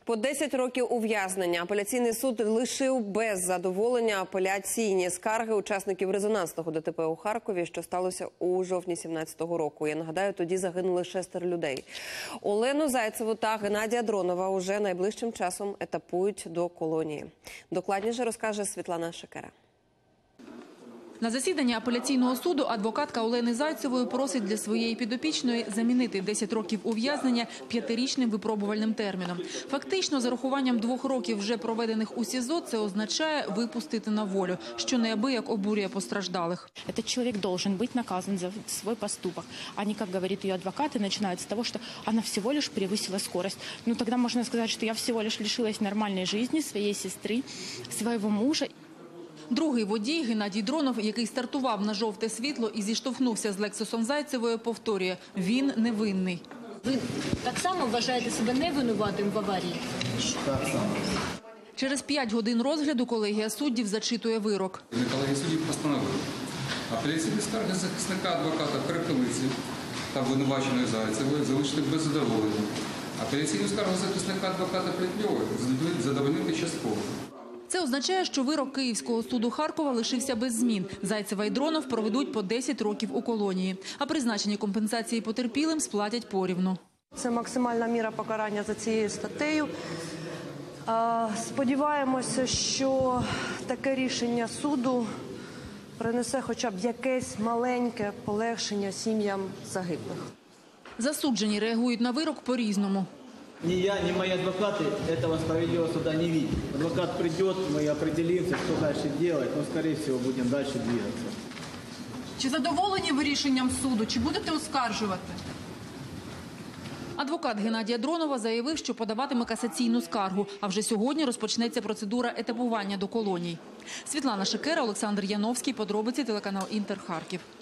По 10 років ув'язнення. Апеляційний суд лишив без задоволення апеляційні скарги учасників резонансного ДТП у Харкові, що сталося у жовтні 2017 року. Я нагадаю, тоді загинули 6 людей. Олену Зайцеву та Геннадія Дронова уже найближчим часом етапують до колонії. Докладніше розкаже Світлана Шекера. На засіданні апеляційного суду адвокатка Олени Зайцевої просить для своєї підопічної замінити 10 років ув'язнення 5-річним випробувальним терміном. Фактично, за рахуванням 2 років вже проведених у СІЗО, це означає випустити на волю, що неабияк обурює постраждалих. Этот человек должен быть наказан за свой поступок, а не, как говорит ее адвокат, и начинает с того, что она всего лишь превысила скорость. Ну, тогда можно сказать, что я всего лишь лишилась нормальной жизни своей сестры, своего мужа. Другий водій, Геннадій Дронов, який стартував на жовте світло і зіштовхнувся з Лексусом Зайцевою, повторює – він невинний. Ви так само вважаєте себе невинуватим в аварії? Так само. Через 5 годин розгляду колегія суддів зачитує вирок. Колегія суддів постановила апеляційні скарги захисника адвоката Перепелиці та обвинуваченої Зайцевої залишити без задоволення. Апеляційну скаргу захисника адвоката Плетньової задовольнити частково. Це означає, що вирок Київського суду Харкова лишився без змін. Зайцева і Дронов проведуть по 10 років у колонії. А призначені компенсації потерпілим сплатять порівну. Це максимальна міра покарання за цією статтею. Сподіваємося, що таке рішення суду принесе хоча б якесь маленьке полегшення сім'ям загиблих. Засуджені реагують на вирок по-різному. Ни я, ни мои адвокаты этого справедливого суда не видят. Адвокат придет, мы определимся, что дальше делать, но, скорее всего, будем дальше двигаться. Чи задоволені ви рішенням суду? Чи будете оскаржувати? Адвокат Геннадія Дронова заявив, що подаватиме касаційну скаргу, а вже сьогодні розпочнеться процедура етапування до колоній. Світлана Шекера, Олександр Яновський. Подробиці, телеканал Інтер, Харків.